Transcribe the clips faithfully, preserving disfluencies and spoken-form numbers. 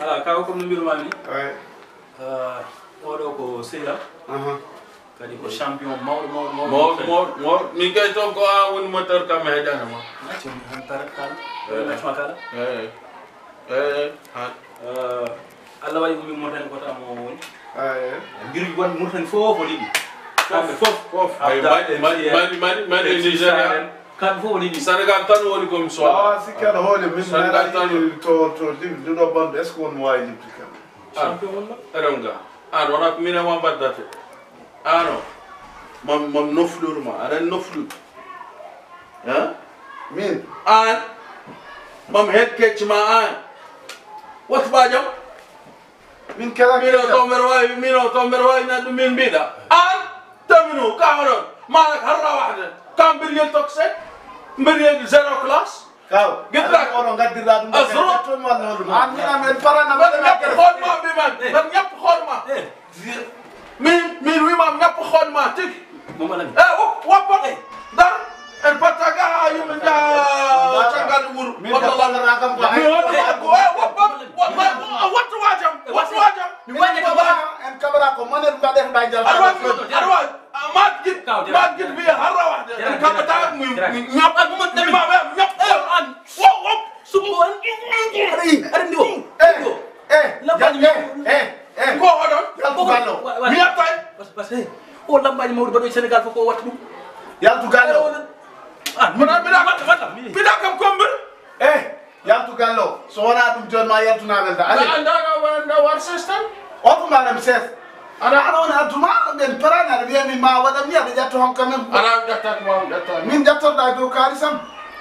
ala ka ko no mbiruma ni ouais euh odo ko seyla aha kadi ko champion mawdo mawdo mawdo mawdo mawdo min kay to ko a woni moteur kam heedana ma nati on han tar kala nati ma kala eh eh ha euh alla wadi ko mi motan ko tam mo woni ouais ngir gon motan fofo lidi kambe fof fof ay mari mari mari mari Nigeria kambe fofo lidi Sénégal tan woni comme so ah si kala hole min Sénégal tan to to du do bande est ce qu'on voit libri kam champion wonna eronga an wona ko mina ma baddate ano mam mam noflurma ara noflu hein min an mam het kecma an wat bajam min kala mino tomber way mino tomber way na dum min bida an taminu kawron malak harra wahda kam biriyel tokse biriyel zero class kaw Gidrak. ono gaddirda dum Azro. to mo no dum an mina men parana man ñap xolma bi man man ñap xolma eh min min wi mam ñap xolma tik mo mala eh woppa dar el pataga yum nda changal wur min da balla rakam ko mi won ko woppa wattu wajam wattu wajam mi wajja ko ba en camera ko manen ba def bay jal arwa arwa mat git mat git bi harra wahda en kabata mu ñap ak mu dem ma ñap an wo wo subu an ari ari ndiwo eh eh Lambaji eh eh eh ko odon yaltu gallo mi attay parce que o lambaji mawdo bado Sénégal foko wattu dum yaltu gallo ah mona bida bida kam kombe eh yaltu gallo so wona dum jon ma yaltu na welda ali anda anda war system o ko manam ses ana ana wona aduma ben parana be mi ma wada mi ade jatto hon quand même ana jatta ko mam jatta min jatto da do kalisam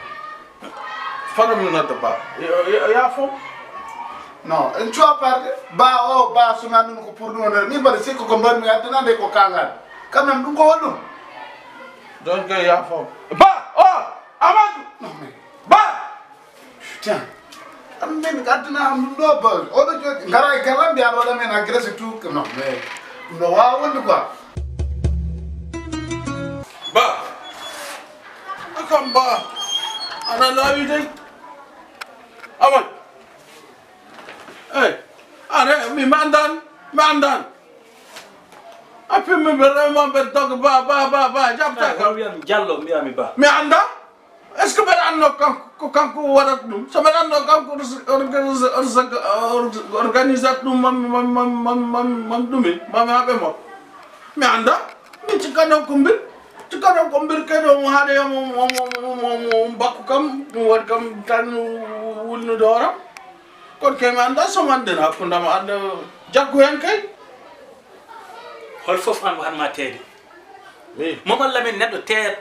fanam na ba ya fo non en tu as parlé ba o ba suna min ko pour non ni ba se ko ko mbar mi aduna de ko kangal quand même dum ko wonnum donc ya fo ba oh amadou non mais ba putain am men aduna am do ba o do jodi ngara galam bi ado men agresse tout non mais no wa wondu quoi ba akam ba ana lawi dai amad eh ana mi mandan mandan api mi bere mo ber dog ba ba ba ba jabta ko wi am jallo mi ami ba mi anda est ce que ber anno kan ko kan ko warat dum so ber anno kan ko organisat dum mam mam mam mam mam mam dumi mam habe mo mi anda mi ci kanam ko mbir ci kanam ko mbir kedo mo hade mo mo mo bakku kam mo war kam tan wulnu dora kon ke mi anda so man den hakunda ma anda jaggu hen kay hol fof an han ma teede oui momon lamin neddo teet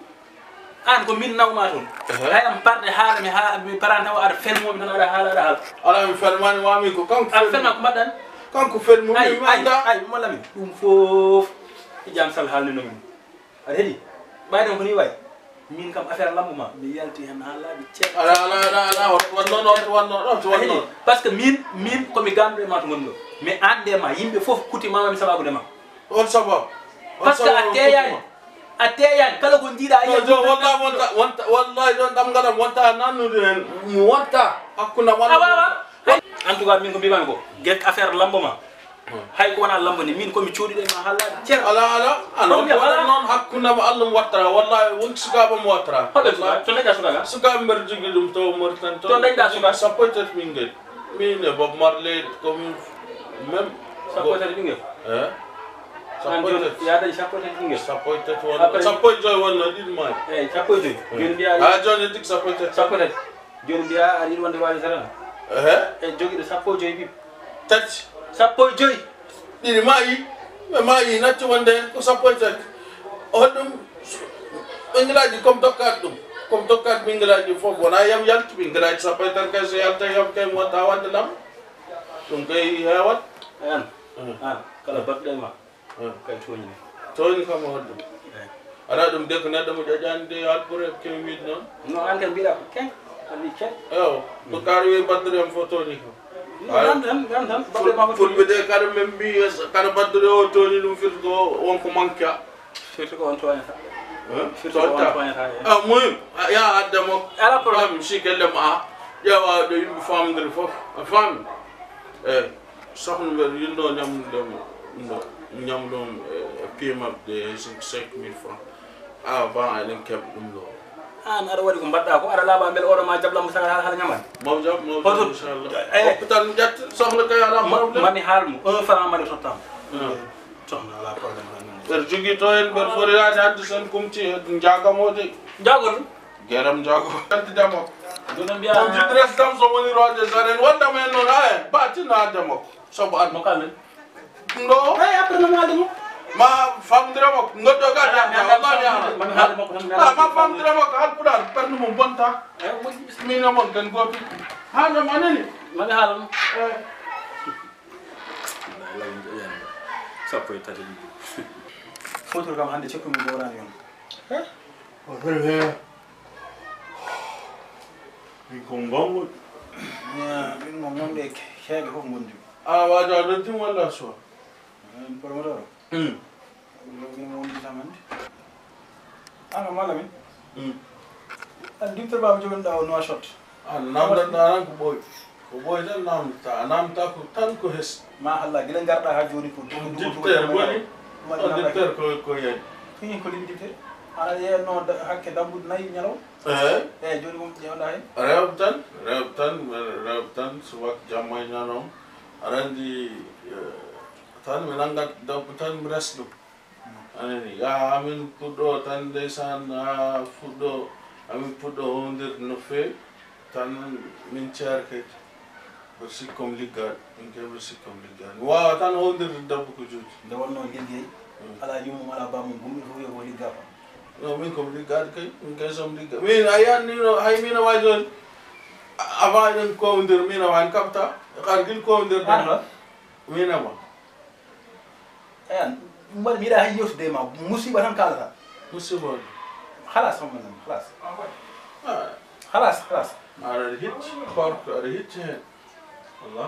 an ko min nawma ton hay am parde haala mi ha mi paranta o ar felmo mi tan ada haala ada haala ala mi felmani wami ko kanko al felma ko maddan kanko felmo ay mi ay anda ay mo lamin dum fof jam sal halni no min ada hedi baydon ko ni way min kam affaire lambuma mi yalti hen haalaji ceek ala ala ala ala wonno non wonno non wonno parce que min min ko mi gamdo ma to gondo mais ande ma yimbe fof kuti mama mi sababu de ma on sabab parce que ateyani ateyani kala ko ndida ay yo wallahi wonta wonta wallahi don dam ngalam wonta nanude hen mo wonta hakuna walla awa en tout cas min ko bimami ko gek affaire lambuma hay ko wana lambo ni min ko mi ciodi de ma halaji ceer ala ala anon non hakuna ma Allah wattara wallahi won suka ba mo wattara to dañda suka ga suka mber jigi dum to mortan to To dañda suka. sappoytat mingel min Bob Marley comme même sappoytat ɓinguel eh sappoytat yaadañ sappoytat ɓinguel sappoytat wonna sappoy joy wonna ɗiɗi may eyyi sappo e joyyi joni mbiya ha joni dik sappoytat sappo tati joni mbiya aɗa yiɗi wonde waali sarana eh e joguiɗo sappo e joyyi ɓiɓ tati sappo e joyyi ɗiɗi mayi ɓe mayi natti wonde hen ko sappoytat hoɗum ɓinguelaji comme dokkat ɗum comme dokkat ɓinguelaji foof wona yam yalti ɓinguelaji sappoytat kay so yalta yam kay wonta wadde lam ɗum kay hewat an an kala batɗe ma kay toñini toni kam hoɗum ala ɗum de ko neɗɗo mo ƴoƴani de halpure kemi wiide noon no an ken mbiɗa ko ken andi ken eyo ko kaari wi baddude am fof toni kam nan tan nan tan batɗe ma ko fulɓe de kada men mbi kada baddude o toni ɗum firti ko wonko manque a firti ko on toñata firti ko on tonta toñata a muhim ya addemo ala problème fami si kellem a ƴeewa ɗo yimɓe famdiri fof a faami eh soxna mbir yu ndoo ñam dem ndo ñam ɗum pied mabɓe cinq mille francs avant eɗen keɓa ɗum ɗo an aɗa waɗi ko mbaɗɗa ko aɗa laaɓa beele oɗo ma jablamo saga hala ñamani maw jam maw Hoto- jam inchallah eh. hôpital mi ƴetta sohla kay ala problème mami haalmo un franc mbaɗi tottama Ah. sohna ala probléme ɓeɗa jogui to en ɓeɗa forirade hadde sen kumti jagamode jagol gueram jago ante jamako jonon on mbiya jidres tam so woni rode jaren wondama en noon a en batina hadde makko saabu an mo kalmen ɗo ay après no haalde mo ma famdira makko goddo gade wallahi mami haalde makko tan ah ma famdira makko halpuɗar ɓerde mum bonta ay moƴƴi bisimilla mina mon ten goto haaldam anani mami haala no eh sappo e tati fotor kam hande cekkumi jowrani yon min ko gongo min mo gonɗe heeɓe fof gondi a wajo a dottim walla so promoteur o hmm min mo wondi tamande an kam walla min hmm an docteur baba jogonɗa o noshot an namdan ɗanan ko ɓooy ko ɓooy tan namdata a namdata ko tan ko hes ma halla guila garɗa ha joni ko dicteur woni on dicteur ko ko yani fini ko limi dicteur aɗa yeyanno hakke dambude nayyi ñalaw eh eyyi joni mom ƴewɗa hen rewɓe tan rewɓe tan rewɓe tan subaka jamma e ñanom aɗa andi tan mi nanngat dabbo tan mi resa ɗum anani yaha amin puɗɗo tan ndeysan ha fuɗɗo amin puɗɗo howdirde no fewi tan min ceera kadi mbeɗa sikkomi liggaɗo min kay mbeɗa sikkomi liggaɗo mi wawa tan howdirde dabbo ko juuti nde wonno ligguey ala yummum ala bamum gumɗo fof wiya ko ligga kam non min komi liggaɗo kay min kay somi ligga min a yiyannino hay min awa joni avant eɗen kowodira min awani kabta kar guil kowodirde an min ama eyi an ɗum waɗi mi yiiɗa hay yewtude ma musiba tan kalata musiba on halas hommanam halas ah halas halas aɗa hicci korko aɗa hicci hen wallah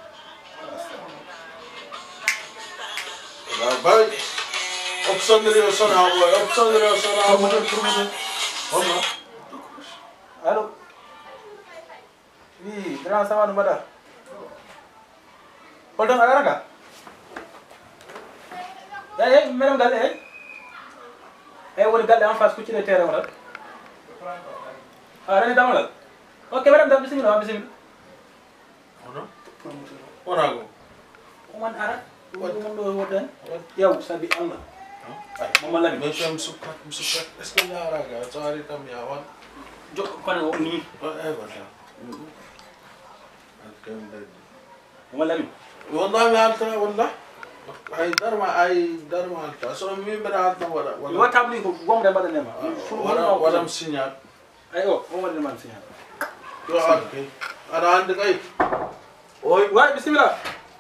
wala bay opsondiri o sona ɓoy opsondiri o sona promoteur promoteur homma allo oui grand ça va no mbaɗa holton aɗa raka eyi eyi meɗem galle eyi eyi woni galle en face kuccide terrain o tan a rani damalal ok meɗem tan bisimilla ma bisimilla ono wona go oman ara ɗum ɗo woddani ƴew sabi allah momo lami mais fem sukkat mi sukkat est ce que yaraga so ari tam ya wan jo kono o ni e walla alkam dadi momo lami wallahi mi halta wallah ay darma ay darma halta so mi mbeɗa halta waɗa mi wattabli ko gomde mbaɗanema waɗa waɗam signal ay o o waɗanema signal yo ar kay aɗa hande kay oy wawi bisimilla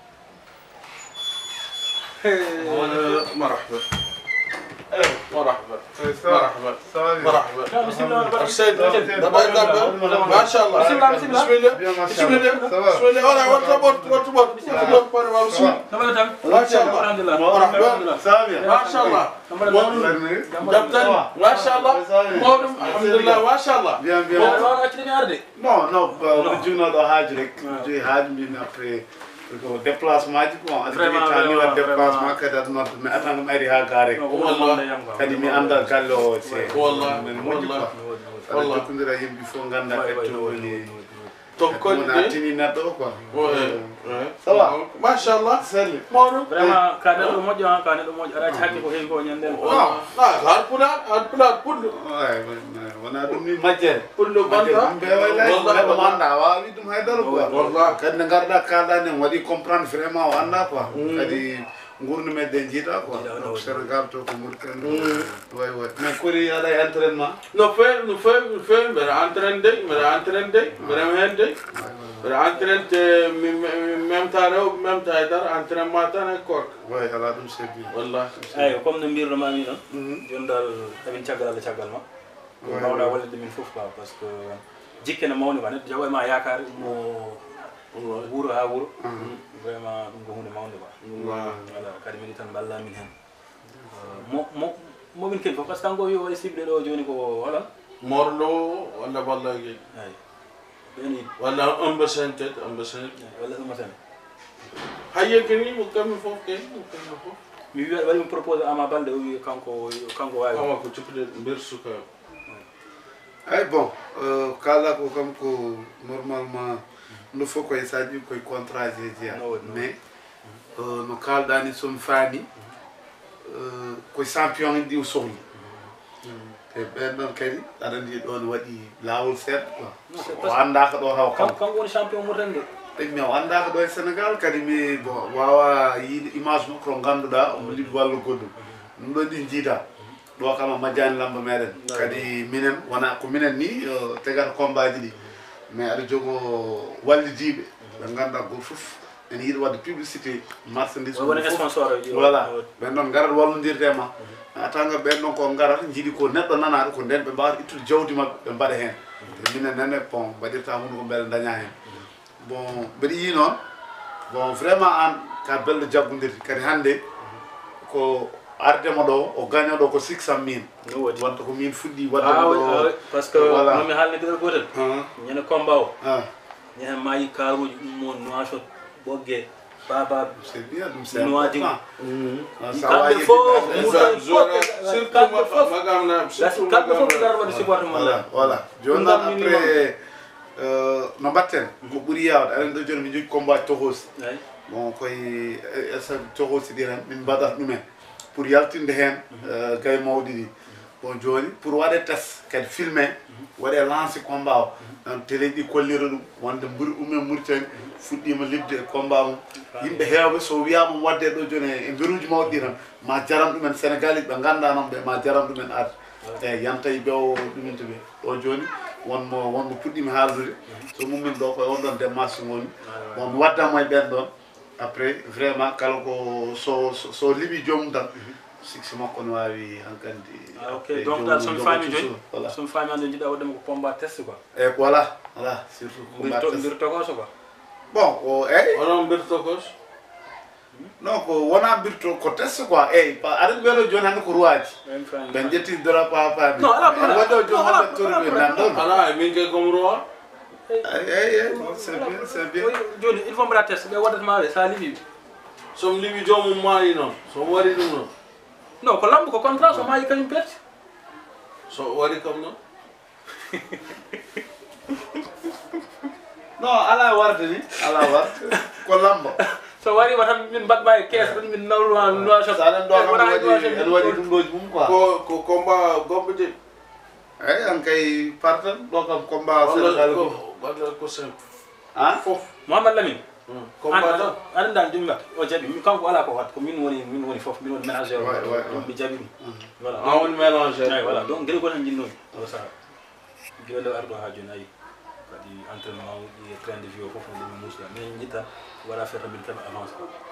مرحبا مرحبا مرحبا مرحبا مرحبا بسم الله السيد ما شاء الله بسم الله بسم الله بسم الله بسم الله بسم الله انا وتبط وتبط بسم الله ما شاء الله الحمد لله مرحبا سامية ما شاء الله دبتن ما شاء الله مولم الحمد لله ما شاء الله bien bien wano accide mi arde non non jugnoɗo haaji rek joyi haaji mbimi après ko déplacement ji bon aɗa jogui temps ni waɗ déplacement kadi aɗa nodda mi atanga mi ari ha gare kadi mi anda galle o se والله min moƴƴi والله quoi aɗa jokkidira yimɓe fof ganda kadi to woni tokkoɗe wona ɗe tini neɗɗo o quoi ça va ما شاء الله selli مولم vraiment ka neɗɗo moƴƴo ha ka neɗɗo moƴƴo aɗa hakke ko heewi ko ñanden والله لا هالبلاد هالبلاد كله ay wona ɗum ni majjere كله بنتا mbeway neɗɗo mo anda a wawi ɗum haydara quoi والله kadi nde garɗa kalɗa ni waɗi comprendre vraiment o anda quoi kadi gurnu meɗen jiiɗa quoi donc sénégal to ko murkende way way mais kori aɗa e entraînement no feewi no feewi no feewi mbeɗa entraine de mbeɗa entraine de mbeɗam hen de mbeɗa entraine te memta rewɓe memta haydara entraînement tan e korka way ala ɗum c'est bien wallahi eyyi comme no mbirnomami noon joni dal emin caggal allah caggal ma mbawɗa wallide min foof quoi par ce que jikke ne mawni quoi neɗɗo jaɓo e ma yakare mo wuuro ha wuuro vraiment ɗum ko hunde mawde quoi voilà kadi miɗi tan balla min hen mo mo momin ken fof par ce que kanko wi o e sible ɗo joni ko hola morlo walla balla gueɗi eyyi ɓeni walla ambasente ambasente walla ɗum sen haye kini mo kam fof ken mo kam fof mi wi wadi mi propose Ama Baldé o wi kanko kanko wawi ama ko cippude ber suka ay bon euh kala ko kam ko normalement no fo koy saji koy contrat je mais euh no kaldani son fani euh ko champion di sohli e ben non kadi adandi don wadi lawol set quoi anda ko do haw kam kanko woni champion mo rende e mi anda ko do Sénégal kadi mi bon wawa yi image mo ko ganduda o li wallu goddu dum do di jita do kama majani lamba meden kadi minen wana ko minen ni tegar combat ji mais ada jogo wallidibe be ganda go fuf en yidi wadde publicité marchandise wona sponsor voilà ben non garat wallondirtema atanga ben non ko garat jidi ko neddo nanaado ko den be mbaar ittu jawdi mabbe be mbade hen minen nane pon badirta hunde ko bel daña hen bon bedi yi non bon vraiment an ka bel jabundirti kadi hande ko ardema do o gagno do ko six cent mille wonto ko min fuddi wadde do parce que voilà. mi halne de gotel ñene combat o ah ñene mayi karuji mo noacho bogge baba c'est bien dum c'est noadi ça va y surtout magam na surtout magam voilà voilà joni après euh no batten ko buri yawde alen do joni mi jogi combat tohos bon koy esa tohos diran min bada dumen pour yaltinde hen gay mawdidi bon joni pour wade test kadi filmer wade lancer combat o dan télé di kolliro dum wonde mburi umme murtani fuddima libde combat o yimbe heewbe so wiyama wadde do joni e mbiruji mawdi tan ma jaram dumen Sénégal be ganda non be ma jaram dumen ad e yantay be o dumen to be o joni won mo won mo puddimi haaldude so mummin do ko on don démarche ngoni bon mi wadda moy ben don après vraiment kala ko so so libi jom tan six makko no wawi hankandi ok donc dal son fami joni son fami ande jida wadde ko pomba test quoi e voilà voilà surtout combat test bir to ko so quoi bon o e onon bir to ko non ko wona bir to ko test quoi e ara belo joni hande ko ruwaji ben jetti dora pa pa non ala wado joni hande torbe nan don ala min ke comme roi ay ay c'est bien c'est bien joni il faut me la test be wadat ma sa libi som libi jomum mari non so wari dum non non ko lamb ko contrat so mayi kanyum perte so wari comme non non ala warde ni ala warde ko lambo so wari watam min badba e caisse dum min nawlu an no so ala ndo ko wadi en wadi dum doji mum quoi ko ko combat gombe ay an kay partan do kam combat Sénégal ko badal ko simple ah fof Mohamed Lamine combat do an dal dimba o jabi mi kanko ala ko wat ko min woni min woni fof min woni ménager mi jabi voilà on woni mélanger ay voilà donc gel ko tan jinno o sa gel do ardo ha joni ay kadi entraînement di train de vie fof no mi musa mais ñita wala faire min tam avance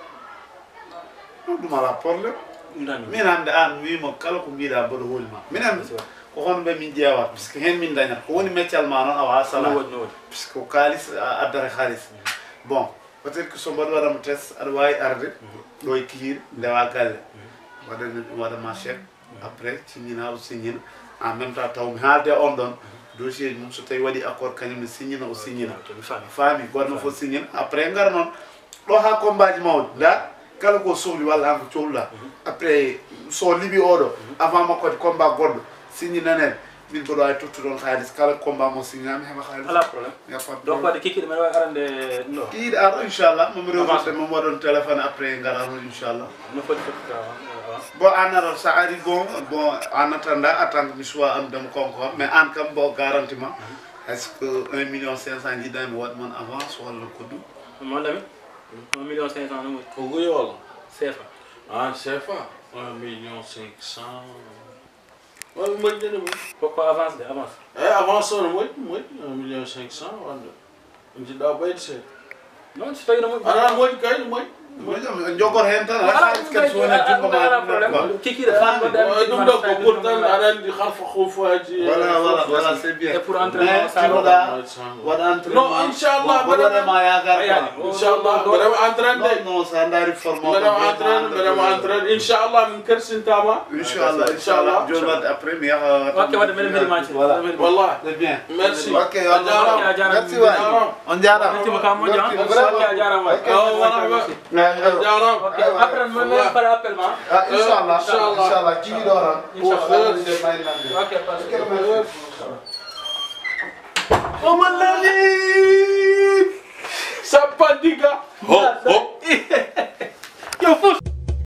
dum ala problème min hande an wi mo kala ko biida bodo holma min hande ko hon be min jeewat parce que hen min dañat ko woni métier ma non awa sala parce que kalis adara khalis bon peut-être que so mbaɗo waɗama test aɗa wawi arde ɗo e kihiɗe ndewa galle waɗani ɗum waɗama chèque après signina o signina en même temps taw mi haalde on ɗon dossier ji mum so tawi waɗi accord kañum ne signina o signina faami goɗno fof signina après gara noon ɗo ha combat ji mawɗi nda kala ko sohli walla an ko cohluɗa après so liɓi oɗo avant makko de combat goɗɗo signinanede min ko do ay tuttu don xaalis kala combat mo signami hema xaalis ala problème donc wadi kiki men way arande no kii ar inshallah mo remonté mo modon téléphone après ngara inshallah no foti foti bon anara sa ari bon bon en attendant attendre mi soit am dem konko mais an kam bo garantiment est-ce que un million cinq cent ji dami wat mon avance wala ko dum mo lami un million cinq cent no ko goyo wala C F A ah C F A un million cinq cent ouais moi je dis pourquoi avance de avance eh avance on moi moi un million cinq cent wala on dit da bayt c'est non c'est pas une ah moi kay moi moi jogor hen tan ala ken so na jungo ma kiki da dum do ko pourtant ala di khalfa khofaji voilà voilà voilà c'est bien et pour entraînement ça wada entraînement non inchallah wada ma ya gar inchallah madame entraîner non ça ndari formo madame entraîner madame entraîner inchallah min kersin tama inchallah inchallah jolat après mi ok wada men mi match voilà wallah c'est bien merci ok merci waay on jara merci beaucoup mo jara vraiment jaram ok après mo mo par appel ma inshallah Inshallah. inshallah ci do ran Inshallah. pour may nan ok parce que